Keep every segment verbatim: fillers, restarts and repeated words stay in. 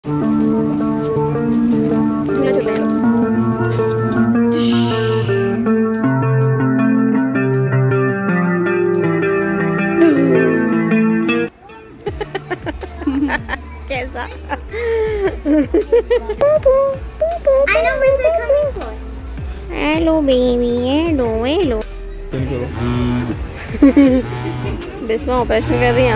कैसा? Hello baby, hello hello. Bisma operation कर रही है।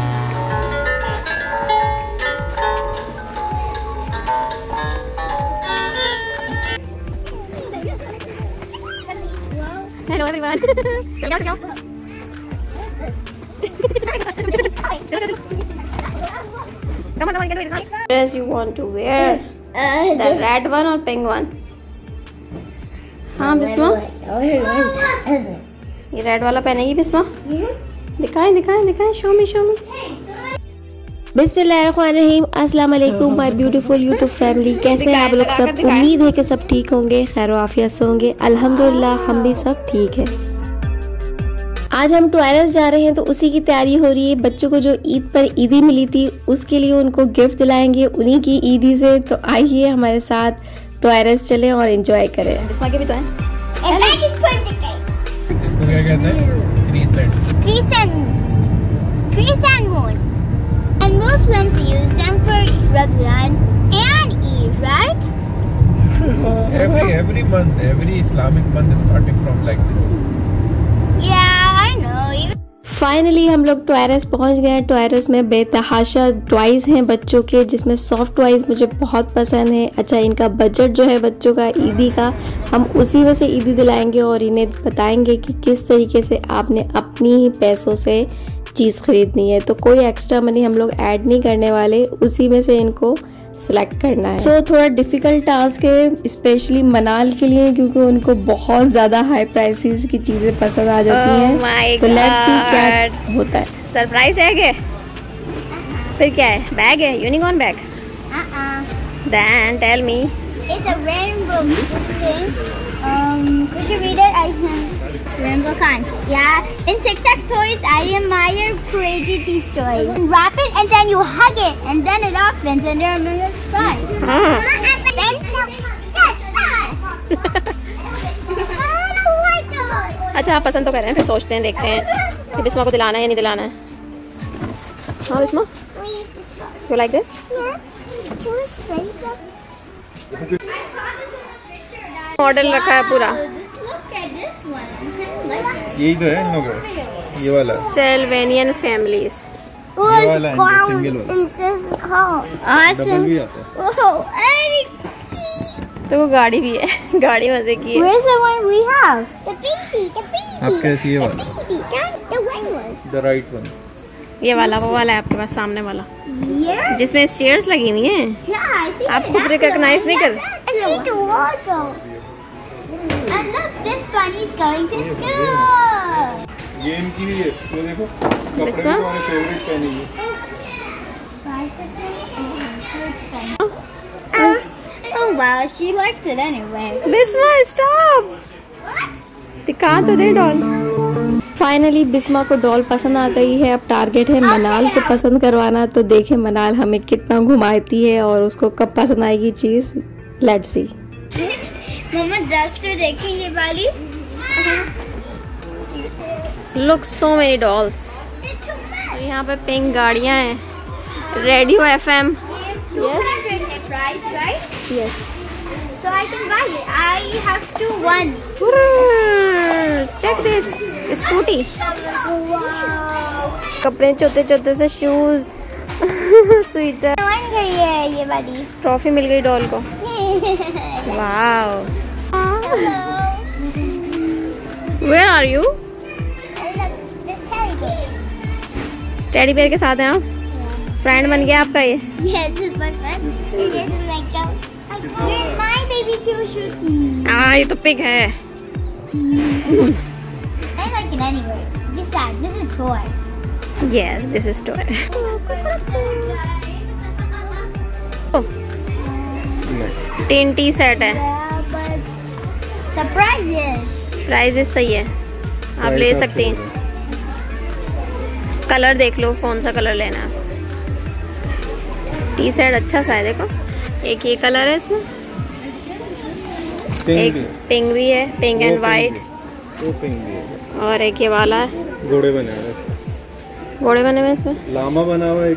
Hello everyone. चलो चलो। Come on, come on, get ready. Dress you want to wear? Uh, the red one or pink one? हाँ बिस्मा, ये red वाला पहनेगी बिस्मा? दिखाएं दिखाएं दिखाएं, शो मी शो मी। बिस्मिल्लाहिर्रहमानिर्रहीम, अस्सलाम वालेकुम माय ब्यूटीफुल यूट्यूब फैमिली। कैसे हैं आप लोग सब? उम्मीद है कि सब ठीक होंगे, खैर आफियत से होंगे। अल्हम्दुलिल्लाह हम भी सब ठीक है। आज हम टॉयलेट्स जा रहे हैं तो उसी की तैयारी हो रही है। बच्चों को जो ईद पर ईदी मिली थी उसके लिए उनको गिफ्ट दिलाएंगे उन्हीं की ईदी से। तो आइए हमारे साथ टॉयलेट्स चलें और एंजॉय करें। बिस्मा के भी तो हैं। इसको क्या कहते हैं? Crescent. Crescent moon. Crescent moon. And Muslims use them for Ramadan and Eid, right? Every every month, every Islamic month is starting from like this. Yeah, I know. Even finally हम लोग टॉयलेट्स पहुंच गए हैं। Toilets में बेतहाशा toys हैं बच्चों के, जिसमें सॉफ्ट टॉयज मुझे बहुत पसंद है। अच्छा, इनका बजट जो है बच्चों का ईदी का, हम उसी में से ईदी दिलाएंगे और इन्हें बताएंगे कि किस तरीके से आपने अपनी ही पैसों से चीज़ खरीदनी है। तो कोई एक्स्ट्रा मनी हम लोग ऐड नहीं करने वाले, उसी में से इनको सिलेक्ट करना है। सो so, थोड़ा डिफिकल्ट टास्क है स्पेशली मनाल के लिए, क्योंकि उनको बहुत ज़्यादा हाई प्राइसेस की चीज़ें पसंद आ जाती हैं। oh तो लेट्स सी क्या होता है। सरप्राइज है क्या? फिर क्या है? बैग है, unicorn bag. uh-uh. Then tell me. It's a rainbow thing. Um, could you read it? I can. Rainbow cons. Yeah. In Tic Tac toys, I admire creating these toys. You wrap it and then you hug it, and then it opens, and there are million flies. हाँ। अच्छा, आप पसंद तो कर रहे हैं, फिर सोचते हैं, देखते हैं कि बिस्मा को दिलाना है या नहीं दिलाना है। हाँ Bisma, you like this? Model रखा है पूरा। यही तो है इन लोगों का, ये वाला सेल्वेनियन फैमिलीज। ये वाला है, सिंगल वाला। Awesome. भी आता है। Whoa, तो वो गाड़ी भी है, गाड़ी मजे की है। where's the one we have? The baby, the baby. आपके ऐसी ये वाला, The baby, that, the white one. the right one. ये वाला, वो वाला है आपके पास सामने वाला, Yeah. जिसमें स्टेयर्स लगी हुई हैं। Yeah, I think आप खुद रिकॉग्नाइज नहीं कर? I see the water. And look, this bunny's going to school. ये इनकी भी है, तो देखो कपड़े भी बिस्मा? तुम्हारे फेवरेट पहनी है। Uh, oh wow, she likes it anyway. Bisma stop, दिखा तो दे डॉल। फाइनली बिस्मा को डॉल पसंद आ गई है। अब टारगेट है मनाल को पसंद करवाना। तो देखें मनाल हमें कितना घुमाती है और उसको कब पसंद आएगी चीज। Let's see. मम्मा ड्रेस तो देखें ये वाली। Look so many dolls. यहाँ पे पिंक गाड़ियाँ हैं। Radio F M. Price, right? Yes. So I can buy it. I have two ones. Check this scooty. Wow. कपड़े चौथे चौथे से शूज, स्वेटर। बन गई है ये वाली। ट्रॉफी मिल गई डॉल को। Wow. Where are you? Teddy bear के साथ हैं आप? फ्रेंड बन गया आपका ये? Yes, this is my friend. It is like a. You're my baby too, Shruti. हाँ, ये तो पिग है। I like it anyway. Besides, this is toy. Yes, this is toy. तीन टी सेट है। Yeah, but surprises. प्राइजेस सही है, आप ले सकती हैं। कलर देख लो, कौन सा कलर लेना है। टी शर्ट अच्छा सा है, देखो एक ये कलर है इसमें, एक पिंक भी है, पिंक एंड वाइट, और एक ये वाला है, घोड़े बने हुए, घोड़े बने हुए इसमें, लामा बना हुआ है,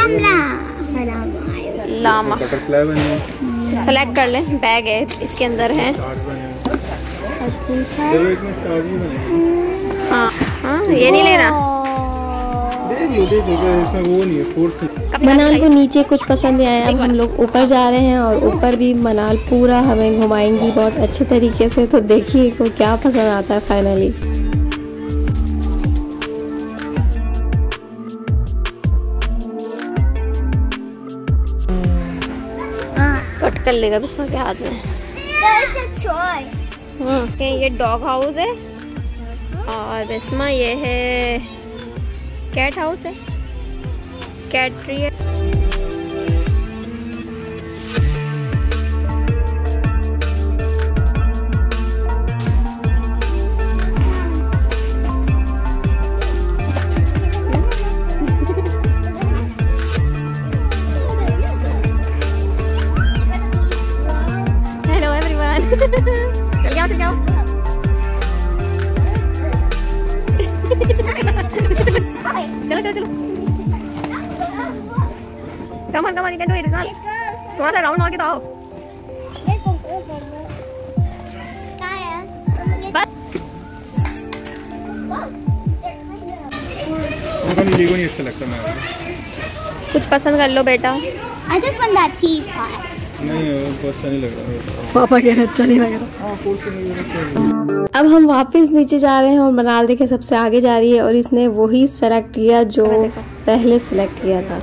लामा, बटरफ्लाई बने हुए। सेलेक्ट कर लें, बैग है इसके अंदर है। हाँ हाँ, ये नहीं लेना, वो नहीं है। मनाल को नीचे कुछ पसंद नहीं आया, अब हम लोग ऊपर जा रहे हैं और ऊपर भी मनाल पूरा हमें घुमाएंगी बहुत अच्छे तरीके से, तो देखिए को क्या पसंद आता है फाइनली। कट कर लेगा बिस्मा के हाथ में। हम्म, ये डॉग हाउस है और बिस्मा ये है कैट हाउस है, कैट ट्री है। हेलो एवरीवन, चल जाओ चल जाओ। चलो चलो चलो, come on come on, you can do it. थोड़ा सा राउंड मार के तो आओ। बस लेगो नहीं अच्छा लगता मैं। कुछ पसंद कर लो बेटा। I just want that teapot. नहीं वो अच्छा नहीं लग रहा, पापा कह रहे अच्छा नहीं लग रहा। अब हम वापस नीचे जा रहे हैं और मनाल देखे सबसे आगे जा रही है और इसने वही सेलेक्ट किया जो पहले सेलेक्ट किया था।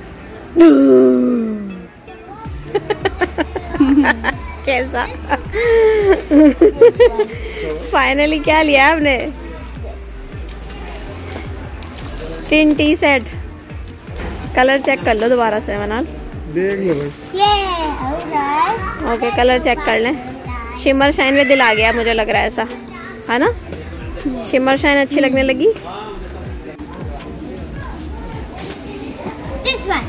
कैसा फाइनली क्या लिया आपने? तीन टी सेट। कलर चेक कर लो दोबारा से मनाल, देख लो भाई। ओके कलर चेक कर लें। शिमर शाइन में दिल आ गया मुझे लग रहा है, ऐसा है ना? शिमर शाइन अच्छी लगने लगी। This one.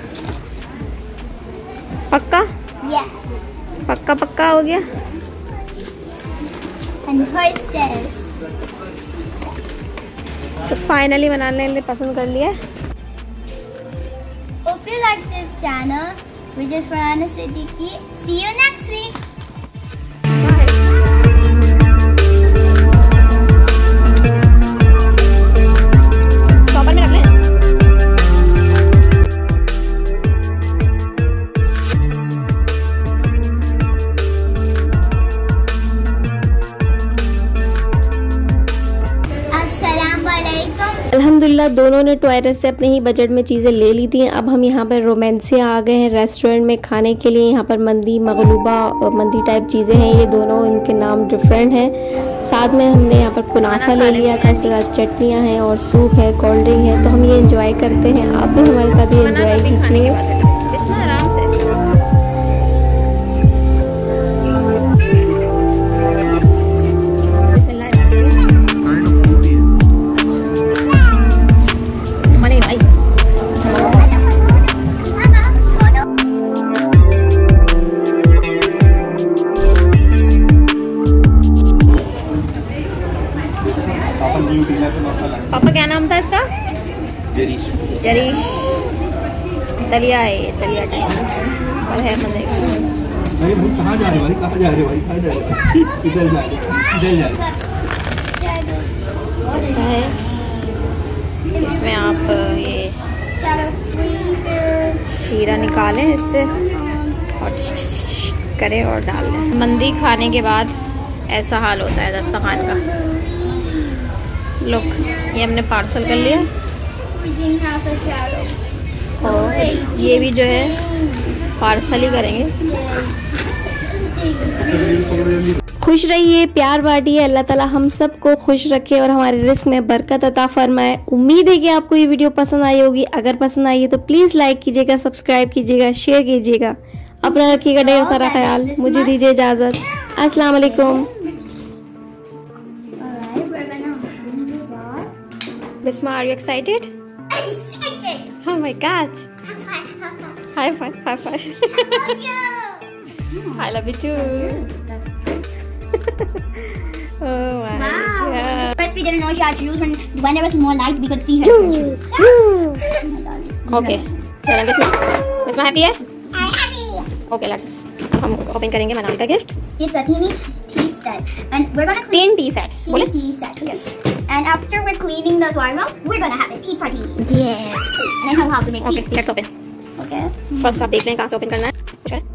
पक्का? Yes. पक्का पक्का हो गया। And horses. तो फाइनली मनाने ने पसंद कर लिया। Hope you like this channel, which is Farhana Siddiqui. See you next week. Shopper में रख लें। अल्हम्दुलिल्लाह दोनों ने टॉयरेट से अपने ही बजट में चीज़ें ले ली थी। अब हम यहाँ पर रोमांसिया आ गए हैं रेस्टोरेंट में खाने के लिए। यहाँ पर मंदी, मगलूबा और मंदी टाइप चीज़ें हैं, ये दोनों इनके नाम डिफरेंट हैं। साथ में हमने यहाँ पर कुनाफा ले लिया था, उसके साथ चटनियाँ हैं और सूप है, कोल्ड ड्रिंक है। तो हम ये एंजॉय करते हैं, आप भी हमारे साथ ये एंजॉय कीजिए। आराम से पापा क्या नाम था इसका? जरीश। जरीश दलिया है, ये दलिया टाइप और है मजे का। भाई भाई कहाँ जा रहे भाई, कहाँ जा रहे भाई, कहाँ जा रहे? इधर जा रहे, इधर जा रहे। ऐसा है, इसमें आप ये शीरा निकालें इससे और करें और डाल दें। मंदी खाने के बाद ऐसा हाल होता है दस्तरखान का। लुक, ये हमने पार्सल कर लिया और ये भी जो है पार्सल ही करेंगे। खुश रहिए, प्यार बांटिए, अल्लाह ताला हम सबको खुश रखे और हमारे रिस्क में बरकत अता फरमाए। उम्मीद है कि आपको ये वीडियो पसंद आई होगी। अगर पसंद आई है तो प्लीज़ लाइक कीजिएगा, सब्सक्राइब कीजिएगा, शेयर कीजिएगा। अपना रखिएगा ढेर सारा ख्याल। मुझे दीजिए इजाज़त। अस्सलाम वालेकुम। Bisma, are you excited? I'm excited. Oh my God. Have fun, have fun. High five, high five. I love you too. Oh my. Wow. Yeah. First we didn't know she had shoes, and when there was more light we could see her shoes. Okay. चलो Bisma, Bisma happy है? I'm happy. Okay, let's हम open करेंगे मनाल का gift. It's a teeny tea set, and we're gonna clean Teen tea set. बोले? tea set. Yes. And after we're cleaning the toy room, we're gonna have a tea party. Yes. And I know how to make Okay, tea. let's open. Okay. First आप देख लें कहाँ से open करना है. कुछ है?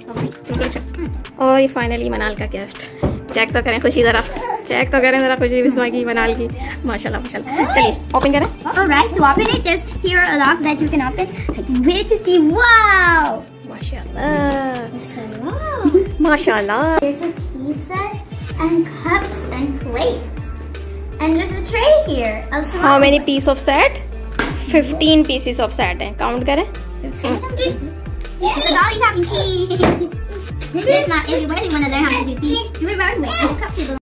और ये फाइनली मनाल का गिफ्ट. चेक तो करें खुशी ज़रा. चेक तो करें ज़रा खुशी बिस्मा की मनाल की. माशाल्लाह माशाल्लाह. चलिए ओपन करें. Alright, to open it, there's here a lock that you can open. I can wait to see. Wow! माशाल्लाह. माशाल्लाह. There's a tea set and cups and plates. And there's a tray here. Also, How many piece of set? fifteen pieces of set हैं. Count करें. Yes, the dolly's having tea. Maybe it's not everybody want to learn how to do tea. You were right. Cup